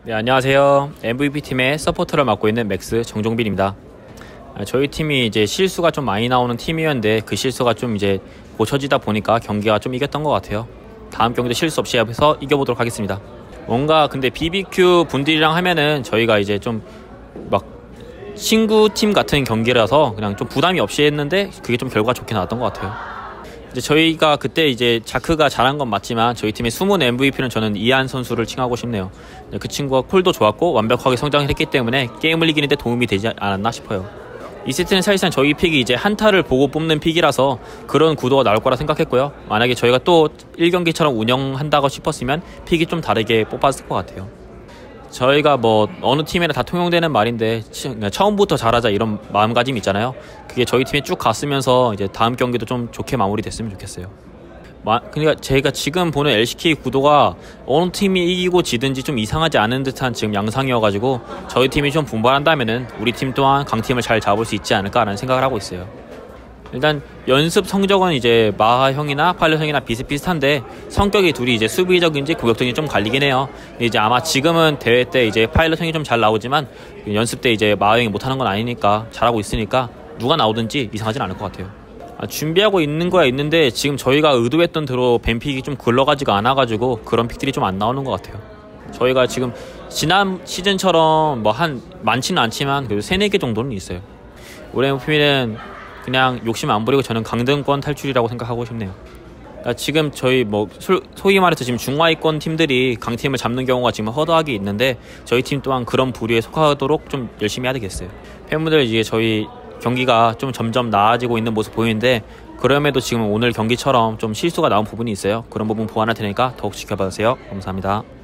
네, 안녕하세요. MVP팀의 서포터를 맡고 있는 맥스 정종빈입니다. 저희 팀이 이제 실수가 좀 많이 나오는 팀이었는데 그 실수가 좀 이제 고쳐지다 보니까 경기가 좀 이겼던 것 같아요. 다음 경기도 실수 없이 해서 이겨보도록 하겠습니다. 뭔가 근데 BBQ 분들이랑 하면은 저희가 이제 좀 막 친구팀 같은 경기라서 그냥 좀 부담이 없이 했는데 그게 좀 결과가 좋게 나왔던 것 같아요. 이제 저희가 그때 이제 자크가 잘한 건 맞지만 저희 팀의 숨은 MVP는 저는 이한 선수를 칭하고 싶네요. 그 친구가 콜도 좋았고 완벽하게 성장을 했기 때문에 게임을 이기는데 도움이 되지 않았나 싶어요. 이 세트는 사실상 저희 픽이 이제 한타를 보고 뽑는 픽이라서 그런 구도가 나올 거라 생각했고요. 만약에 저희가 또 1경기처럼 운영한다고 싶었으면 픽이 좀 다르게 뽑았을 것 같아요. 저희가 뭐 어느 팀에나 다 통용되는 말인데 처음부터 잘하자 이런 마음가짐 있잖아요. 그게 저희 팀에 쭉 갔으면서 이제 다음 경기도 좀 좋게 마무리됐으면 좋겠어요. 그러니까 제가 지금 보는 LCK 구도가 어느 팀이 이기고 지든지 좀 이상하지 않은 듯한 지금 양상이어가지고 저희 팀이 좀 분발한다면은 우리 팀 또한 강팀을 잘 잡을 수 있지 않을까라는 생각을 하고 있어요. 일단 연습 성적은 이제 마하 형이나 파일럿 형이나 비슷비슷한데 성격이 둘이 이제 수비적인지 공격적인지 좀 갈리긴 해요. 이제 아마 지금은 대회 때 이제 파일럿 형이 좀 잘 나오지만 연습 때 이제 마하 형이 못하는 건 아니니까 잘하고 있으니까 누가 나오든지 이상하진 않을 것 같아요. 준비하고 있는 거야 있는데 지금 저희가 의도했던 대로 뱀픽이 좀 굴러가지가 않아가지고 그런 픽들이 좀 안 나오는 것 같아요. 저희가 지금 지난 시즌처럼 뭐 많지는 않지만 그래도 3-4개 정도는 있어요. 올해 MVP는 그냥 욕심 안 부리고 저는 강등권 탈출이라고 생각하고 싶네요. 그러니까 지금 저희 뭐 소위 말해서 지금 중하위권 팀들이 강팀을 잡는 경우가 지금 허다하게 있는데 저희 팀 또한 그런 부류에 속하도록 좀 열심히 해야 되겠어요. 팬분들 이제 저희 경기가 좀 점점 나아지고 있는 모습 보이는데 그럼에도 지금 오늘 경기처럼 좀 실수가 나온 부분이 있어요. 그런 부분 보완할 테니까 더욱 지켜봐주세요. 감사합니다.